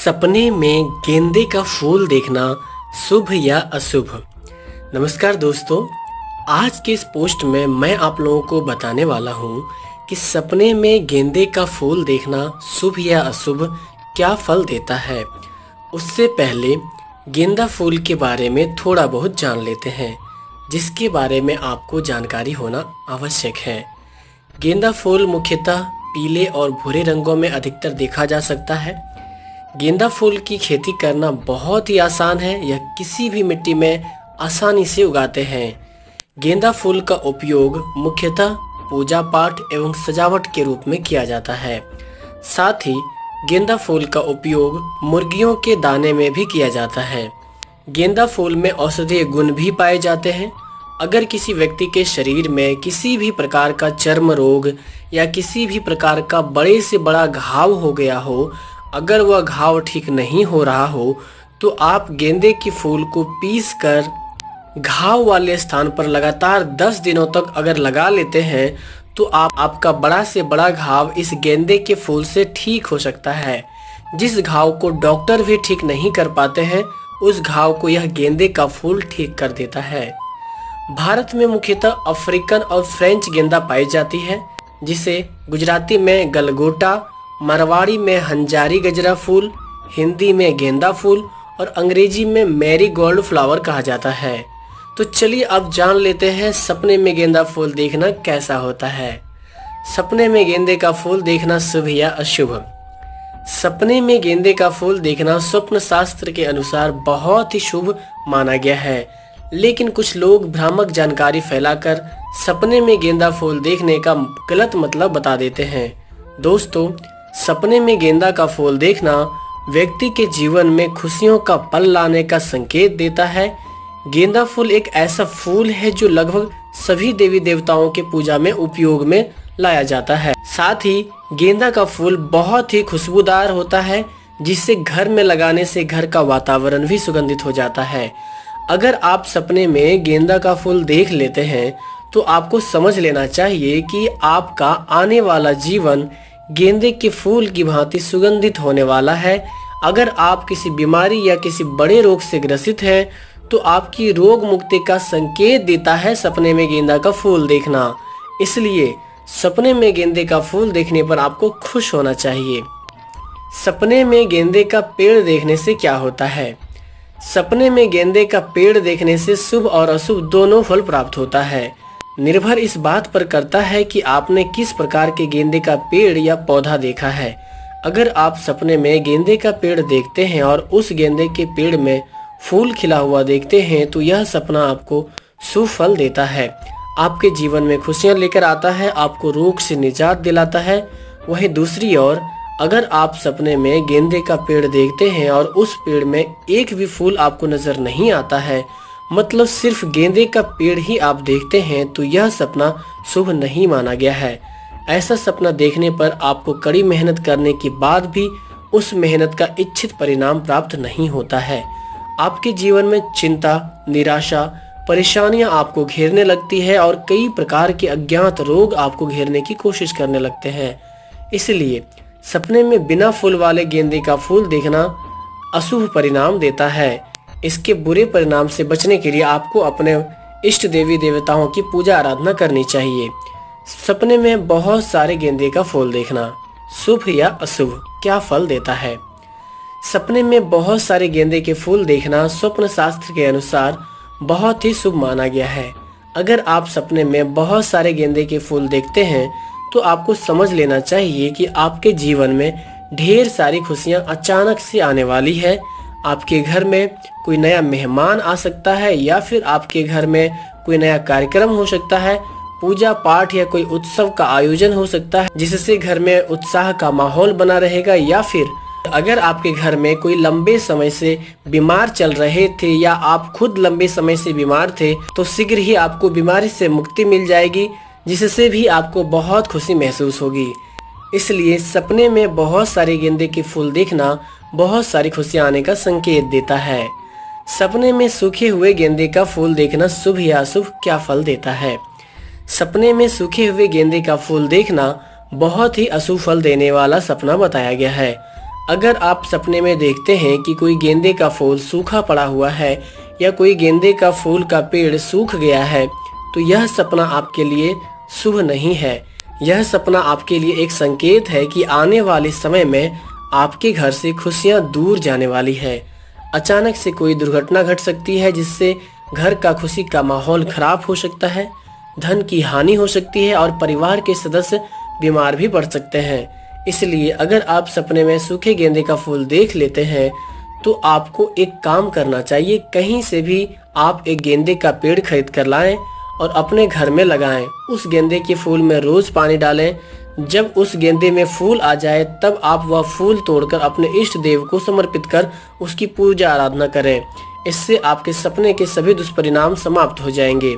सपने में गेंदे का फूल देखना शुभ या अशुभ। नमस्कार दोस्तों, आज के इस पोस्ट में मैं आप लोगों को बताने वाला हूँ कि सपने में गेंदे का फूल देखना शुभ या अशुभ क्या फल देता है। उससे पहले गेंदा फूल के बारे में थोड़ा बहुत जान लेते हैं, जिसके बारे में आपको जानकारी होना आवश्यक है। गेंदा फूल मुख्यतः पीले और भूरे रंगों में अधिकतर देखा जा सकता है। गेंदा फूल की खेती करना बहुत ही आसान है, यह किसी भी मिट्टी में आसानी से उगाते हैं। गेंदा फूल का उपयोग मुख्यतः पूजा पाठ एवं सजावट के रूप में किया जाता है। साथ ही गेंदा फूल का उपयोग मुर्गियों के दाने में भी किया जाता है। गेंदा फूल में औषधीय गुण भी पाए जाते हैं। अगर किसी व्यक्ति के शरीर में किसी भी प्रकार का चर्म रोग या किसी भी प्रकार का बड़े से बड़ा घाव हो गया हो, अगर वह घाव ठीक नहीं हो रहा हो, तो आप गेंदे के फूल को पीस कर घाव वाले स्थान पर लगातार 10 दिनों तक अगर लगा लेते हैं तो आपका बड़ा से बड़ा घाव इस गेंदे के फूल से ठीक हो सकता है। जिस घाव को डॉक्टर भी ठीक नहीं कर पाते हैं, उस घाव को यह गेंदे का फूल ठीक कर देता है। भारत में मुख्यतः अफ्रीकन और फ्रेंच गेंदा पाई जाती है, जिसे गुजराती में गलगोटा, मारवाड़ी में हंजारी गजरा फूल, हिंदी में गेंदा फूल और अंग्रेजी में मैरीगोल्ड फ्लावर कहा जाता है। तो चलिए अब जान लेते हैं सपने में गेंदा फूल देखना कैसा होता है। सपने में गेंदे का फूल देखना शुभ या अशुभ। सपने में गेंदे का फूल देखना स्वप्न शास्त्र के अनुसार बहुत ही शुभ माना गया है, लेकिन कुछ लोग भ्रामक जानकारी फैलाकर सपने में गेंदा फूल देखने का गलत मतलब बता देते हैं। दोस्तों, सपने में गेंदा का फूल देखना व्यक्ति के जीवन में खुशियों का पल लाने का संकेत देता है। गेंदा फूल एक ऐसा फूल है जो लगभग सभी देवी देवताओं के पूजा में उपयोग में लाया जाता है। साथ ही गेंदा का फूल बहुत ही खुशबूदार होता है, जिससे घर में लगाने से घर का वातावरण भी सुगंधित हो जाता है। अगर आप सपने में गेंदा का फूल देख लेते हैं तो आपको समझ लेना चाहिए कि आपका आने वाला जीवन गेंदे के फूल की भांति सुगंधित होने वाला है। अगर आप किसी बीमारी या किसी बड़े रोग से ग्रसित हैं तो आपकी रोग मुक्ति का संकेत देता है सपने में गेंदा का फूल देखना। इसलिए सपने में गेंदे का फूल देखने पर आपको खुश होना चाहिए। सपने में गेंदे का पेड़ देखने से क्या होता है? सपने में गेंदे का पेड़ देखने से शुभ और अशुभ दोनों फल प्राप्त होता है। निर्भर इस बात पर करता है कि आपने किस प्रकार के गेंदे का पेड़ या पौधा देखा है। अगर आप सपने में गेंदे का पेड़ देखते हैं और उस गेंदे के पेड़ में फूल खिला हुआ देखते हैं तो यह सपना आपको शुभ फल देता है, आपके जीवन में खुशियां लेकर आता है, आपको रोग से निजात दिलाता है। वहीं दूसरी ओर अगर आप सपने में गेंदे का पेड़ देखते हैं और उस पेड़ में एक भी फूल आपको नजर नहीं आता है, मतलब सिर्फ गेंदे का पेड़ ही आप देखते हैं, तो यह सपना शुभ नहीं माना गया है। ऐसा सपना देखने पर आपको कड़ी मेहनत करने के बाद भी उस मेहनत का इच्छित परिणाम प्राप्त नहीं होता है। आपके जीवन में चिंता, निराशा, परेशानियां आपको घेरने लगती है और कई प्रकार के अज्ञात रोग आपको घेरने की कोशिश करने लगते हैं। इसलिए सपने में बिना फूल वाले गेंदे का फूल देखना अशुभ परिणाम देता है। इसके बुरे परिणाम से बचने के लिए आपको अपने इष्ट देवी देवताओं की पूजा आराधना करनी चाहिए। सपने में बहुत सारे गेंदे का फूल देखना शुभ या अशुभ क्या फल देता है? सपने में बहुत सारे गेंदे के फूल देखना स्वप्न शास्त्र के अनुसार बहुत ही शुभ माना गया है। अगर आप सपने में बहुत सारे गेंदे के फूल देखते हैं तो आपको समझ लेना चाहिए कि आपके जीवन में ढेर सारी खुशियां अचानक से आने वाली है। आपके घर में कोई नया मेहमान आ सकता है या फिर आपके घर में कोई नया कार्यक्रम हो सकता है, पूजा पाठ या कोई उत्सव का आयोजन हो सकता है, जिससे घर में उत्साह का माहौल बना रहेगा। या फिर अगर आपके घर में कोई लंबे समय से बीमार चल रहे थे या आप खुद लंबे समय से बीमार थे, तो शीघ्र ही आपको बीमारी से मुक्ति मिल जाएगी, जिससे भी आपको बहुत खुशी महसूस होगी। इसलिए सपने में बहुत सारे गेंदे के फूल देखना बहुत सारी खुशियां आने का संकेत देता है। सपने में सूखे हुए गेंदे का फूल देखना शुभ या अशुभ क्या फल देता है? सपने में सूखे हुए गेंदे का फूल देखना बहुत ही अशुभ फल देने वाला सपना बताया गया है। अगर आप सपने में देखते हैं कि कोई गेंदे का फूल सूखा पड़ा हुआ है या कोई गेंदे का फूल का पेड़ सूख गया है, तो यह सपना आपके लिए शुभ नहीं है। यह सपना आपके लिए एक संकेत है कि आने वाले समय में आपके घर से खुशियां दूर जाने वाली है। अचानक से कोई दुर्घटना घट सकती है जिससे घर का खुशी का माहौल खराब हो सकता है, धन की हानि हो सकती है और परिवार के सदस्य बीमार भी पड़ सकते हैं। इसलिए अगर आप सपने में सूखे गेंदे का फूल देख लेते हैं तो आपको एक काम करना चाहिए, कहीं से भी आप एक गेंदे का पेड़ खरीद कर लाएं और अपने घर में लगाएं। उस गेंदे के फूल में रोज पानी डालें। जब उस गेंदे में फूल आ जाए तब आप वह फूल तोड़कर अपने इष्ट देव को समर्पित कर उसकी पूजा आराधना करें। इससे आपके सपने के सभी दुष्परिणाम समाप्त हो जाएंगे।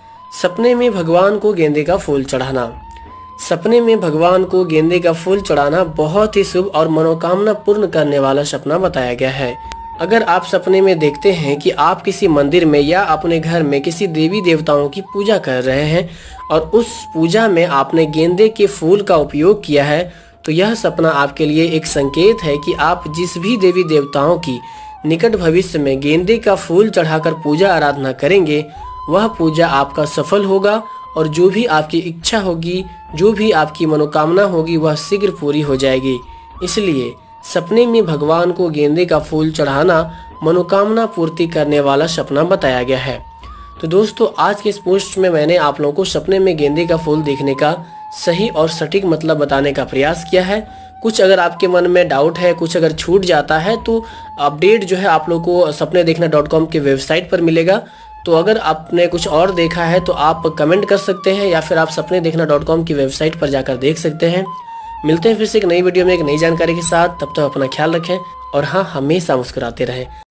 सपने में भगवान को गेंदे का फूल चढ़ाना। सपने में भगवान को गेंदे का फूल चढ़ाना बहुत ही शुभ और मनोकामना पूर्ण करने वाला सपना बताया गया है। अगर आप सपने में देखते हैं कि आप किसी मंदिर में या अपने घर में किसी देवी देवताओं की पूजा कर रहे हैं और उस पूजा में आपने गेंदे के फूल का उपयोग किया है, तो यह सपना आपके लिए एक संकेत है कि आप जिस भी देवी देवताओं की निकट भविष्य में गेंदे का फूल चढ़ाकर पूजा आराधना करेंगे, वह पूजा आपका सफल होगा और जो भी आपकी इच्छा होगी, जो भी आपकी मनोकामना होगी, वह शीघ्र पूरी हो जाएगी। इसलिए सपने में भगवान को गेंदे का फूल चढ़ाना मनोकामना पूर्ति करने वाला सपना बताया गया है। तो दोस्तों, आज के इस पोस्ट में मैंने आप लोगों को सपने में गेंदे का फूल देखने का सही और सटीक मतलब बताने का प्रयास किया है। कुछ अगर आपके मन में डाउट है, कुछ अगर छूट जाता है, तो अपडेट जो है आप लोग को sapnedekhna.com के वेबसाइट पर मिलेगा। तो अगर आपने कुछ और देखा है तो आप कमेंट कर सकते हैं या फिर आप sapnedekhna.com की वेबसाइट पर जाकर देख सकते हैं। मिलते हैं फिर से एक नई वीडियो में एक नई जानकारी के साथ। तब तक अपना ख्याल रखें और हाँ, हमेशा मुस्कुराते रहें।